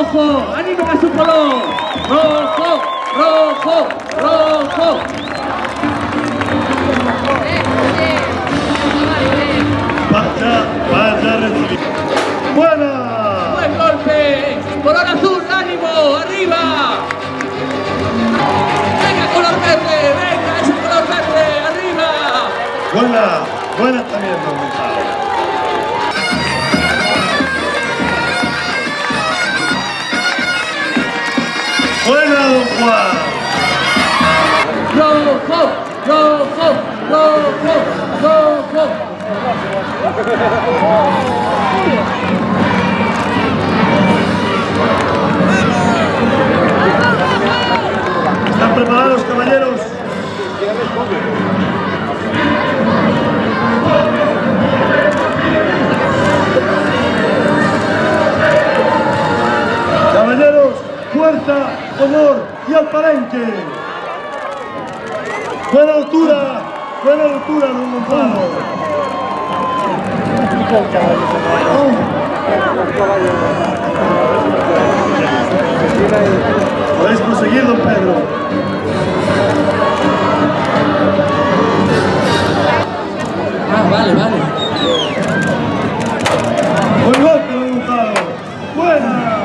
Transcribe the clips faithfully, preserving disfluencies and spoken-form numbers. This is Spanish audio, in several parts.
rojo, animen a su color. Rojo, rojo, rojo. Vaya, vaya a recibir. ¡Buena! ¡Buen golpe! ¡Color azul, ánimo! ¡Arriba! ¡Venga, color verde! ¡Venga, ese color verde! ¡Arriba! Buena, buena también, don Gonzalo. Buena, don Juan. ¡Rojo! ¡Rojo! ¡Rojo! ¡Rojo! ¿Están preparados, caballeros? Caballeros, fuerza, honor y al palenque. Buena altura, buena altura, don Gonzalo. Podéis proseguir, don Pedro. Ah, vale, vale. Buen golpe, don Gonzalo. Buena.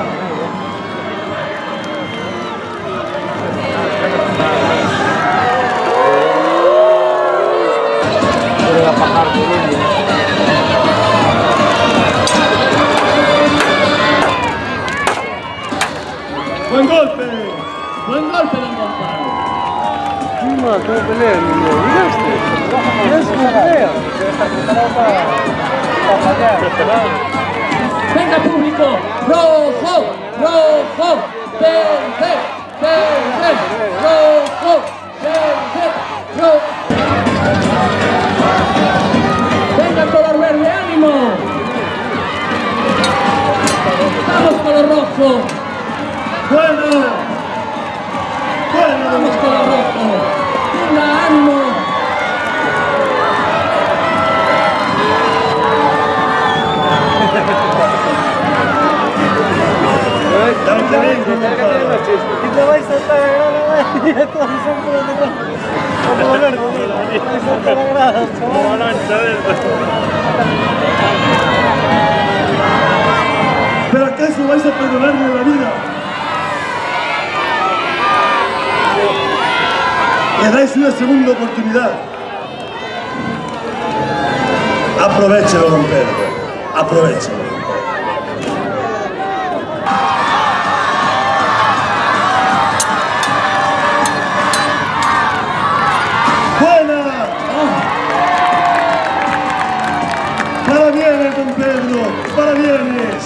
Buen golpe. Buen golpe, don Gonzalo. No, ¿cómo pelea? ¿Miraste? ¿Miraste cómo pelea? Está preparado para, para fallar. Venga, público. Rojo, rojo, verde, verde, rojo, verde, rojo. Venga, color verde, ánimo. Vamos, color rojo. Buena. Buena. Vamos, color rojo. Venga, ánimo. Claro que bien, don Gonzalo. Y te vais a saltar la grada, y todos son por los demás. Como lo verde, vais a saltar la grada, chaval. ¿Pero acaso vais a perdonarme la vida? Le dais una segunda oportunidad. Aprovechalo, don Pedro. Aprovechalo. ¡Buena! ¡Para bienes, don Pedro! ¡Para bienes!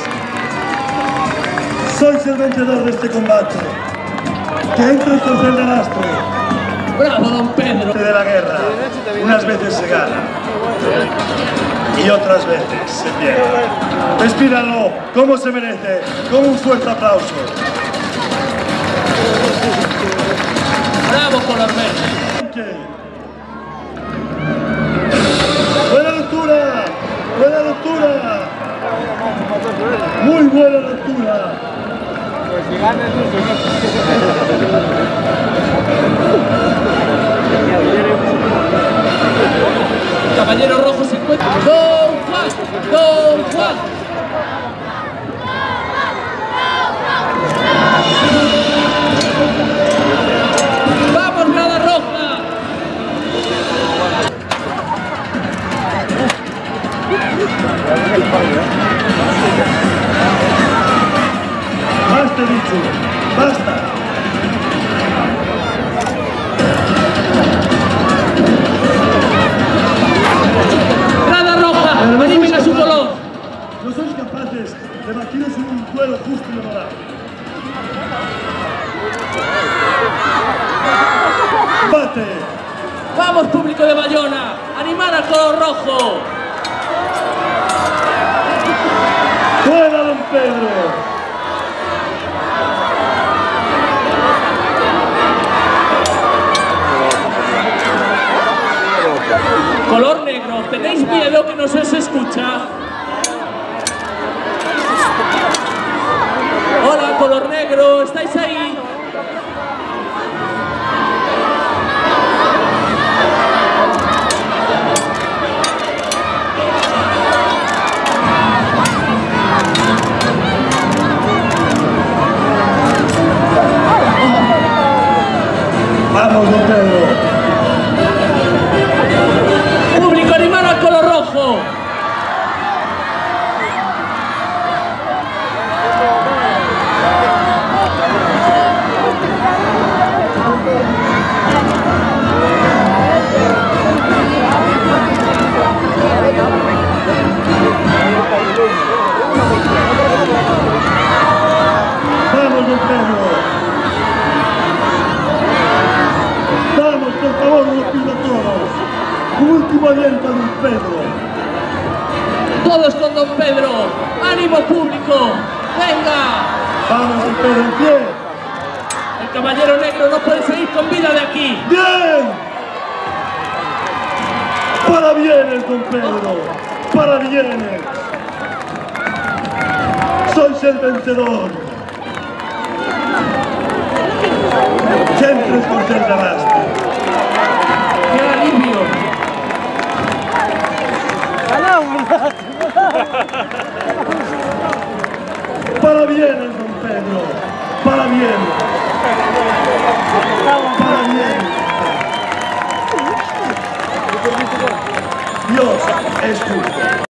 Sois el vencedor de este combate. Que entre el tercer ganastre. Bravo, don Pedro. De la guerra, unas veces se gana y otras veces se pierde. Despídalo como se merece, con un fuerte aplauso. Bravo, color verde. Buena lectura, buena lectura, muy buena lectura. Pues si ganas, no Caballero rojo se encuentra. Don Juan, don Juan. Vamos, grada roja. Basta, dicho, basta. Grada roja, animen a su color. No sois capaces de batiros en un duelo justo y honorable. ¡Bate! Vamos, público de Bayona, animar al color rojo. ¡Buena, don Pedro! Color negro, ¿tenéis miedo que no se os escucha? Hola, color negro, ¿estáis ahí? Vamos, don Pedro. Público, animar al color rojo. Vamos, don Pedro. Vamos, por favor, los pido a todos. Un último aliento a don Pedro. Todos con don Pedro. ¡Ánimo, público! ¡Venga! Vamos, don Pedro, en pie. El caballero negro no puede seguir con vida de aquí. ¡Bien! ¡Para bienes, don Pedro! ¡Para bienes! ¡Sois el vencedor! Siempre os conservaste. ¡Qué alivio! ¡Para bienes, don Pedro! ¡Para bienes! ¡Para bienes! Dios es justo.